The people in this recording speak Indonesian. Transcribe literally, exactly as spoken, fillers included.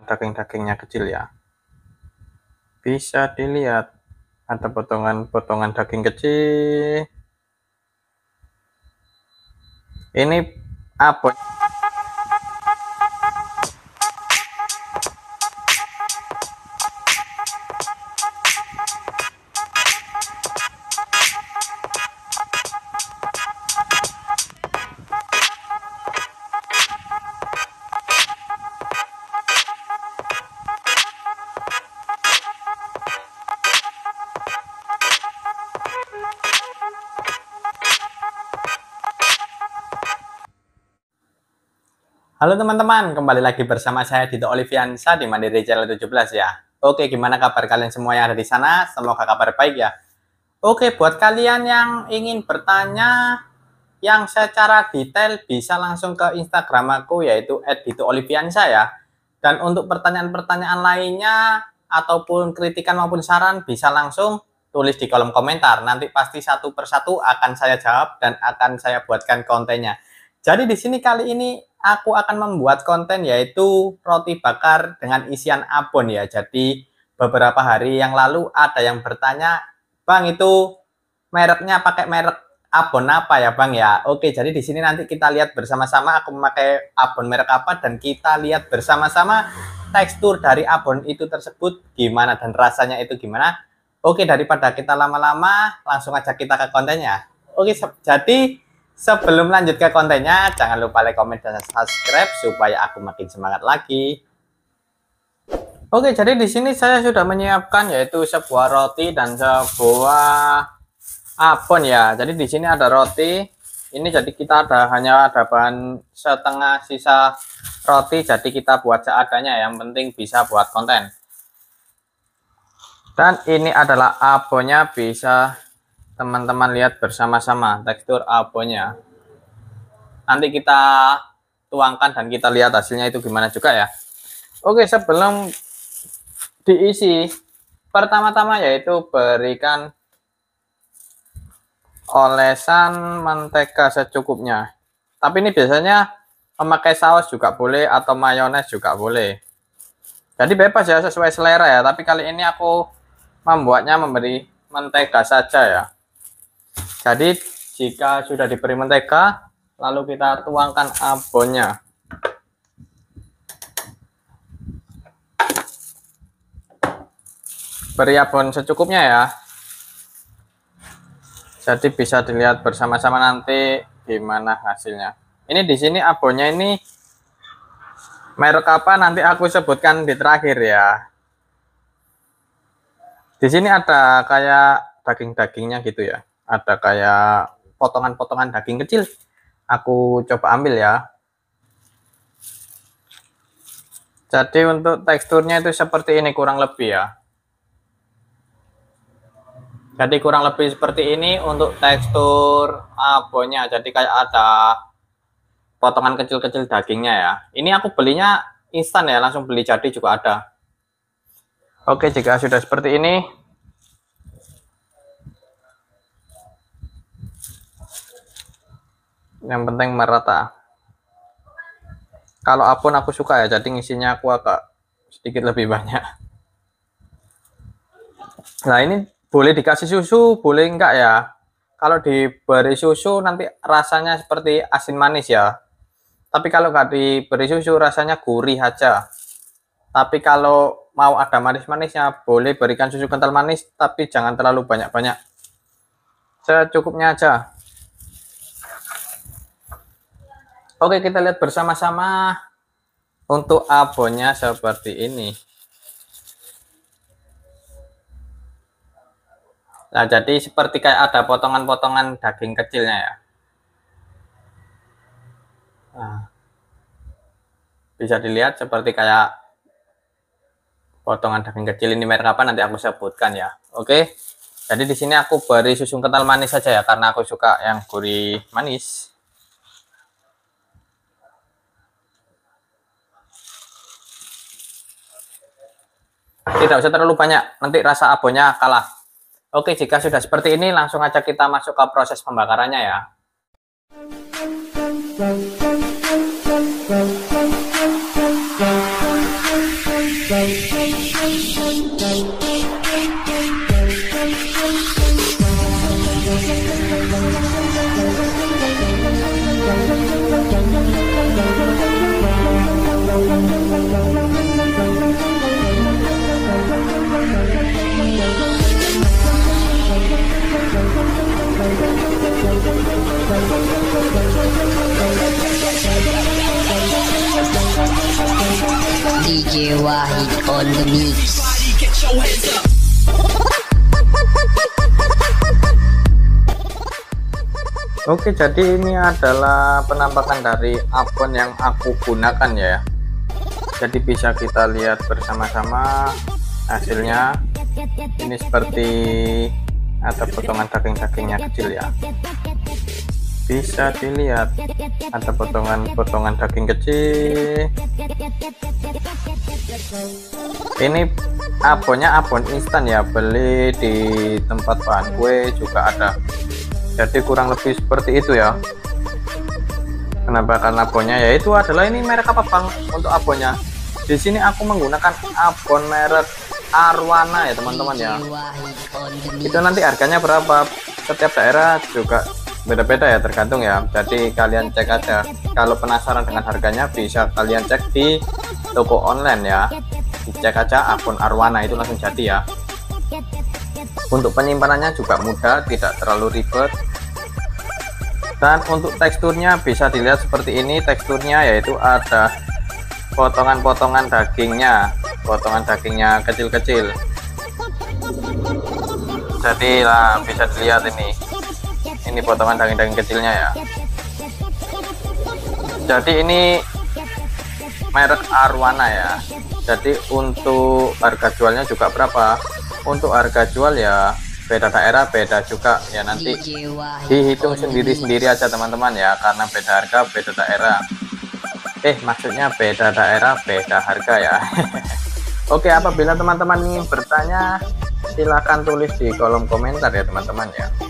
daging-dagingnya kecil ya. Bisa dilihat ada potongan-potongan daging kecil. Ini apa? Halo teman-teman, kembali lagi bersama saya Dito Oliviansa di Mandiri Channel tujuh belas ya. Oke, gimana kabar kalian semua yang ada di sana? Semoga kabar baik ya. Oke, buat kalian yang ingin bertanya yang secara detail bisa langsung ke Instagram aku yaitu et dito oliviansa ya. Dan untuk pertanyaan-pertanyaan lainnya ataupun kritikan maupun saran bisa langsung tulis di kolom komentar. Nanti pasti satu persatu akan saya jawab dan akan saya buatkan kontennya. Jadi di sini kali ini aku akan membuat konten yaitu roti bakar dengan isian abon ya. Jadi beberapa hari yang lalu ada yang bertanya, "Bang, itu mereknya pakai merek abon apa ya, Bang ya?" Oke, jadi di sini nanti kita lihat bersama-sama aku memakai abon merek apa dan kita lihat bersama-sama tekstur dari abon itu tersebut gimana dan rasanya itu gimana. Oke, daripada kita lama-lama, langsung aja kita ke kontennya. Oke, jadi sebelum lanjut ke kontennya, jangan lupa like, komen, dan subscribe supaya aku makin semangat lagi. Oke, jadi di sini saya sudah menyiapkan yaitu sebuah roti dan sebuah abon ya. Jadi di sini ada roti. Ini jadi kita ada hanya ada bahan setengah sisa roti. Jadi kita buat seadanya. Yang penting bisa buat konten. Dan ini adalah abonnya, bisa teman-teman lihat bersama-sama tekstur abonnya. Nanti kita tuangkan dan kita lihat hasilnya itu gimana juga ya. Oke, sebelum diisi, pertama-tama yaitu berikan olesan mentega secukupnya. Tapi ini biasanya memakai saus juga boleh atau mayones juga boleh. Jadi bebas ya, sesuai selera ya. Tapi kali ini aku membuatnya memberi mentega saja ya. Jadi jika sudah diberi mentega, lalu kita tuangkan abonnya. Beri abon secukupnya ya. Jadi bisa dilihat bersama-sama nanti gimana hasilnya. Ini di sini abonnya ini merek apa nanti aku sebutkan di terakhir ya. Di sini ada kayak daging-dagingnya gitu ya. Ada kayak potongan-potongan daging kecil. Aku coba ambil ya. Jadi untuk teksturnya itu seperti ini kurang lebih ya. Jadi kurang lebih seperti ini untuk tekstur abonnya. Jadi kayak ada potongan kecil-kecil dagingnya ya. Ini aku belinya instan ya, langsung beli jadi juga ada. Oke, jika sudah seperti ini, yang penting merata. Kalau abon aku suka ya, jadi ngisinya aku agak sedikit lebih banyak. Nah, ini boleh dikasih susu, boleh enggak ya. Kalau diberi susu nanti rasanya seperti asin manis ya. Tapi kalau nggak diberi susu rasanya gurih aja. Tapi kalau mau ada manis-manisnya boleh berikan susu kental manis, tapi jangan terlalu banyak-banyak. Secukupnya aja. Oke, kita lihat bersama-sama untuk abonnya seperti ini. Nah, jadi seperti kayak ada potongan-potongan daging kecilnya ya. Nah, bisa dilihat seperti kayak potongan daging kecil. Ini merek apa nanti aku sebutkan ya. Oke. Jadi di sini aku beri susu kental manis saja ya, karena aku suka yang gurih manis. Tidak usah terlalu banyak, nanti rasa abonnya kalah. Oke, jika sudah seperti ini langsung aja kita masuk ke proses pembakarannya ya. D J Wahid on the mix. Oke, jadi ini adalah penampakan dari abon yang aku gunakan ya. Jadi bisa kita lihat bersama-sama hasilnya. Ini seperti ada potongan daging-dagingnya kecil ya. Bisa dilihat ada potongan-potongan daging kecil. Ini abonnya abon instan ya, beli di tempat bahan kue juga ada. Jadi kurang lebih seperti itu ya penampakan abonnya, yaitu adalah ini merek apa bang untuk abonnya. Di sini aku menggunakan abon merek Arwana ya teman-teman ya. Itu nanti harganya berapa, setiap daerah juga beda-beda ya, tergantung ya. Jadi kalian cek aja, kalau penasaran dengan harganya bisa kalian cek di toko online ya, dicek aja abon Arwana itu langsung jadi ya. Untuk penyimpanannya juga mudah, tidak terlalu ribet. Dan untuk teksturnya bisa dilihat seperti ini teksturnya, yaitu ada potongan-potongan dagingnya, potongan dagingnya kecil-kecil. Jadi lah bisa dilihat ini, ini potongan daging-daging kecilnya ya. Jadi ini merek Arwana ya. Jadi untuk harga jualnya juga berapa? Untuk harga jual ya beda daerah beda juga ya, nanti dihitung sendiri-sendiri aja teman-teman ya, karena beda harga beda daerah. Eh maksudnya beda daerah beda harga ya. Oke, apabila teman-teman ingin bertanya silahkan tulis di kolom komentar ya teman-teman ya.